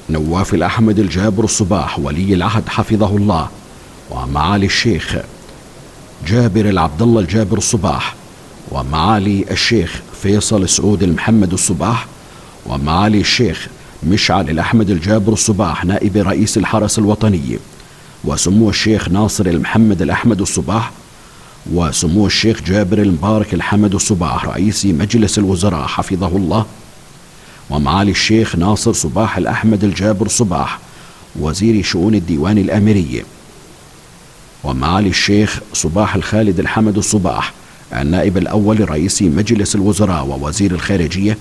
نواف الأحمد الجابر الصباح ولي العهد حفظه الله، ومعالي الشيخ جابر العبد الله الجابر الصباح، ومعالي الشيخ فيصل سعود المحمد الصباح، ومعالي الشيخ مشعل الأحمد الجابر الصباح نائب رئيس الحرس الوطني، وسمو الشيخ ناصر المحمد الأحمد الصباح، وسمو الشيخ جابر المبارك الحمد الصباح رئيس مجلس الوزراء حفظه الله، ومعالي الشيخ ناصر صباح الأحمد الجابر الصباح وزير شؤون الديوان الأميري، ومعالي الشيخ صباح الخالد الحمد الصباح النائب الأول لرئيس مجلس الوزراء ووزير الخارجية،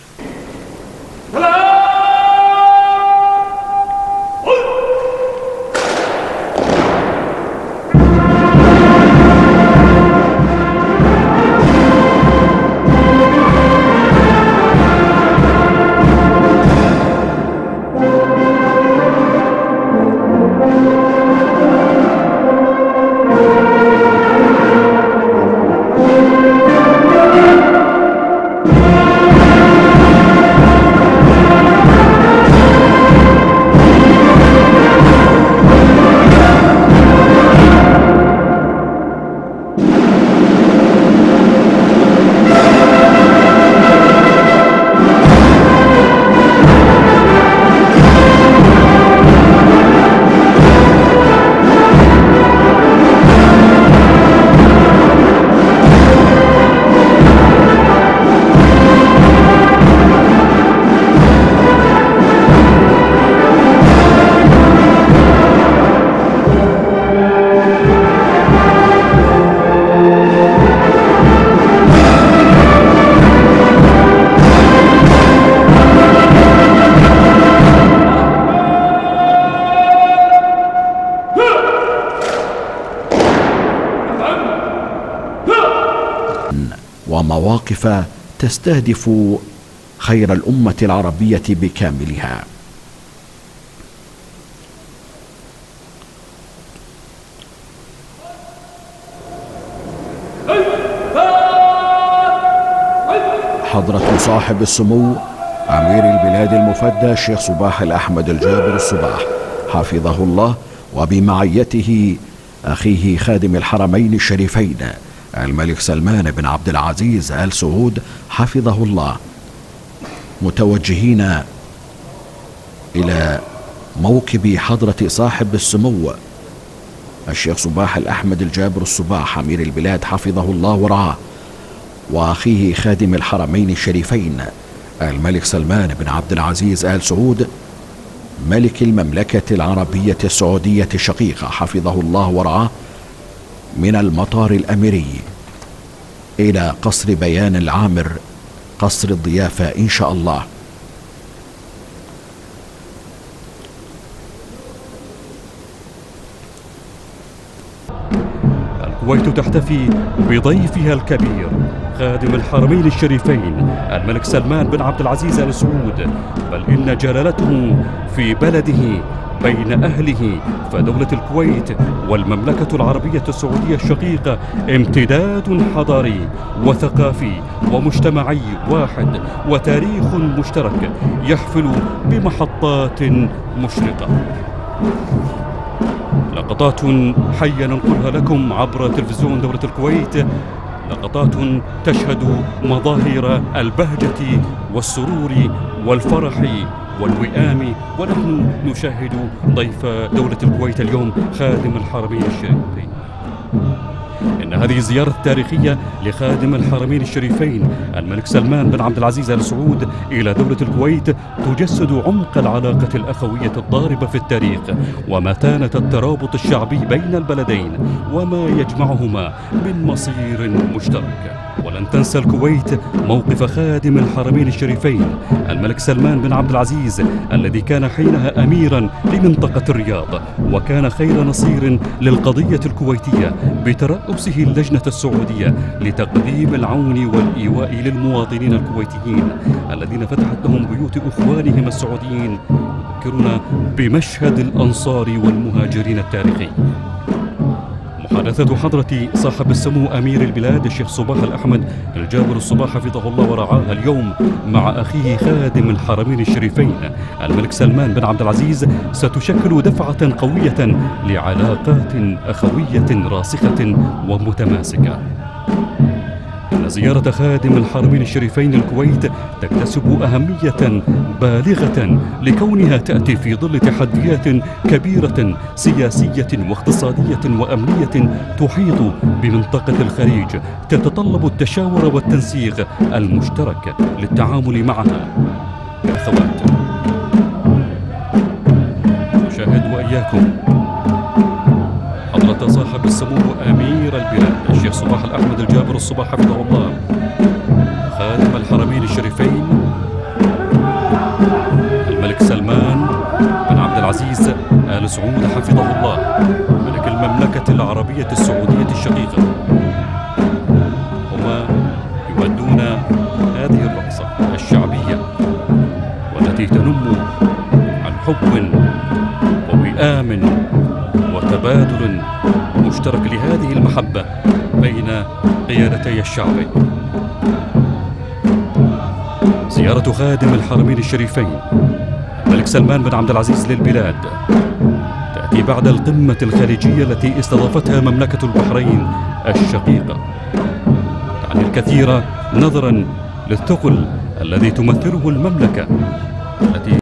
ومواقف تستهدف خير الأمة العربية بكاملها. حضرة صاحب السمو أمير البلاد المفدى الشيخ صباح الأحمد الجابر الصباح حفظه الله، وبمعيته أخيه خادم الحرمين الشريفين الملك سلمان بن عبد العزيز آل سعود حفظه الله، متوجهين إلى موكب حضرة صاحب السمو الشيخ صباح الأحمد الجابر الصباح أمير البلاد حفظه الله ورعاه، وأخيه خادم الحرمين الشريفين الملك سلمان بن عبد العزيز آل سعود ملك المملكة العربية السعودية الشقيقة حفظه الله ورعاه، من المطار الأميري إلى قصر بيان العامر قصر الضيافة إن شاء الله. الكويت تحتفي بضيفها الكبير خادم الحرمين الشريفين الملك سلمان بن عبد العزيز آل سعود، بل إن جلالته في بلده بين أهله، فدولة الكويت والمملكة العربية السعودية الشقيقة امتداد حضاري وثقافي ومجتمعي واحد، وتاريخ مشترك يحفل بمحطات مشرقة. لقطات حية ننقلها لكم عبر تلفزيون دولة الكويت، لقطات تشهد مظاهر البهجة والسرور والفرح والوئام، ونحن نشاهد ضيف دولة الكويت اليوم خادم الحرمين الشريفين. إن هذه الزيارة التاريخية لخادم الحرمين الشريفين الملك سلمان بن عبد العزيز آل سعود إلى دولة الكويت تجسد عمق العلاقة الأخوية الضاربة في التاريخ، ومتانة الترابط الشعبي بين البلدين، وما يجمعهما من مصير مشترك. ولن تنسى الكويت موقف خادم الحرمين الشريفين الملك سلمان بن عبد العزيز الذي كان حينها أميرا لمنطقة الرياض، وكان خير نصير للقضية الكويتية بترأسه اللجنة السعودية لتقديم العون والإيواء للمواطنين الكويتيين الذين فتحت لهم بيوت إخوانهم السعوديين، يذكرنا بمشهد الأنصار والمهاجرين التاريخي. محادثة حضرة صاحب السمو أمير البلاد الشيخ صباح الأحمد الجابر الصباح حفظه الله ورعاه اليوم مع أخيه خادم الحرمين الشريفين الملك سلمان بن عبد العزيز ستشكل دفعة قوية لعلاقات أخوية راسخة ومتماسكة. إن زيارة خادم الحرمين الشريفين الكويت تكتسب أهمية بالغة لكونها تأتي في ظل تحديات كبيرة سياسية واقتصادية وأمنية تحيط بمنطقة الخليج، تتطلب التشاور والتنسيق المشترك للتعامل معها. أخوات، نشاهد وإياكم حضرة صاحب السمو أمير البلاد الشيخ صباح الأحمد الجابر الصباح حفظه الله خادم الحرمين الشريفين الملك سلمان بن عبد العزيز آل سعود حفظه الله ملك المملكة العربية السعودية الشقيقة. هما يؤدون هذه الرقصة الشعبية والتي تنم عن حب ووئام وتبادل مشترك لهذه المحبة بين قيادتي الشعب. زيارة خادم الحرمين الشريفين الملك سلمان بن عبد العزيز للبلاد تأتي بعد القمة الخليجية التي استضافتها مملكة البحرين الشقيقة، تعني الكثير نظرا للثقل الذي تمثله المملكة التي